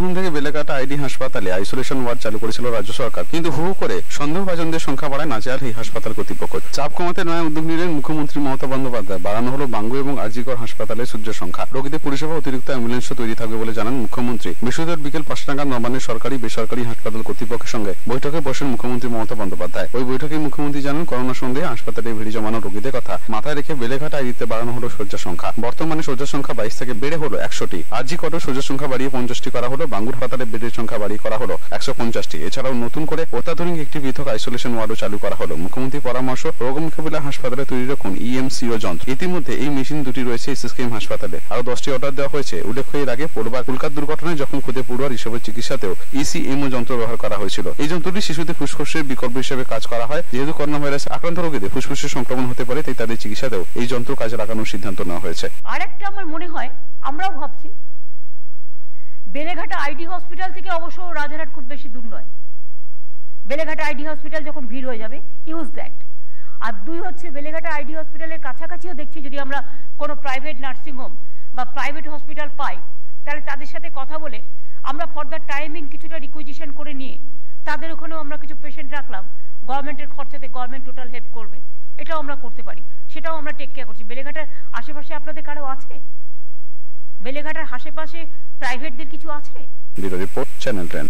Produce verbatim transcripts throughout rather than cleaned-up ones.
তখন থেকে বেলেঘাটা আইডি হাসপাতালে আইসোলেশন ওয়ার্ড চালু করেছিল রাজ্য সরকার, কিন্তু হু হু করে সন্দেহভাজনদের সংখ্যা বাড়ায় নাজেহাল এই হাসপাতাল কর্তৃপক্ষ। চাপ কমাতে নয়া উদ্যোগ নিলেন মুখ্যমন্ত্রী মমতা বন্দ্যোপাধ্যায়। বাড়ানো হলো বাঙ্গু এবং আরজিকর হাসপাতালে শয্যা সংখ্যা। রোগীদের পরিষেবা অতিরিক্ত অ্যাম্বুলেন্সও তৈরি থাকবে বলে জানান মুখ্যমন্ত্রী। বৃহস্পতিবার বিকেল পাঁচটা নাগাদ নবান্নের সরকারি বেসরকারি হাসপাতাল কর্তৃপক্ষের সঙ্গে বৈঠকে বসেন মুখ্যমন্ত্রী মমতা বন্দ্যোপাধ্যায়। ওই বৈঠকে মুখ্যমন্ত্রী জানান, করোনা সন্দেহে হাসপাতালে ভিড় জমানো রোগীদের কথা মাথায় রেখে বেলেঘাটা আইডিতে বাড়ানো হলো শয্যা সংখ্যা। বর্তমানে শয্যা সংখ্যা বাইশ থেকে বেড়ে হলো একশোটি। আরজিকরের শয্যা সংখ্যা বাড়িয়ে পঞ্চাশটি করা হলো। বাঙ্গুর হাসপাতালে বেডের সংখ্যা বাড়িয়ে করা হলো একশো পঞ্চাশটি। এছাড়াও নতুন করে অত্যাধুনিক একটি পৃথক আইসোলেশন ওয়ার্ডও চালু করা হলো। মুখ্যমন্ত্রীর পরামর্শ, রোগ মোকাবিলা হাসপাতালে তৈরি রাখুন ইএমসিও যন্ত্র। ইতিমধ্যে এই মেশিন দুটি রয়েছে এসএসকেএম হাসপাতালে, আরো দশটি অর্ডার দেওয়া হয়েছে। উল্লেখ্য, এর আগে পূর্বার কলকাতা দুর্ঘটনায় যখন খুদে পড়ুয়ার হিসেবে চিকিৎসাতেও ইসিএমও যন্ত্র ব্যবহার করা হয়েছিল। এই যন্ত্রটি শিশুদের ফুসফুসের বিকল্প হিসেবে কাজ করা হয়। যেহেতু করোনা ভাইরাস আক্রান্ত রোগীদের ফুসফুসের সংক্রমণ হতে পারে, তাই তাদের চিকিৎসাতেও এই যন্ত্র কাজে লাগানোর সিদ্ধান্ত নেওয়া হয়েছে। আরেকটা আমার মনে হয়, আমরাও ভাবছি বেলেঘাটা আইডি হসপিটাল থেকে অবশ্য রাজারহাট খুব বেশি দূর নয়। বেলেঘাটা আইডি হসপিটাল যখন ভিড় হয়ে যাবে, ইউজ দ্যাট। আর দুই হচ্ছে, বেলেঘাটা আইডি হসপিটালের কাছাকাছিও দেখছি যদি আমরা কোনো প্রাইভেট নার্সিংহোম বা প্রাইভেট হসপিটাল পাই, তাহলে তাদের সাথে কথা বলে আমরা ফর্দার টাইমিং কিছুটা রিকুইজিশন করে নিয়ে তাদের ওখানেও আমরা কিছু পেশেন্ট রাখলাম, গভর্নমেন্টের খরচাতে গভর্নমেন্ট টোটাল হেল্প করবে, এটাও আমরা করতে পারি। সেটাও আমরা টেক কেয়ার করছি। বেলেঘাটার আশেপাশে আপনাদের কারো আছে? বেলেঘাটার আশেপাশে প্রাইভেটদের কিছু আছে? Bureau report, channel ten.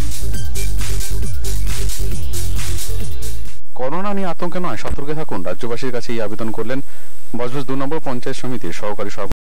Corona নিয়ে আতঙ্কে নয়, সতর্কে থাকুন, রাজ্যবাসীর কাছে এই আবেদন করলেন বজবজ দু নম্বর পঞ্চায়েত সমিতির সহকারী সভাপতি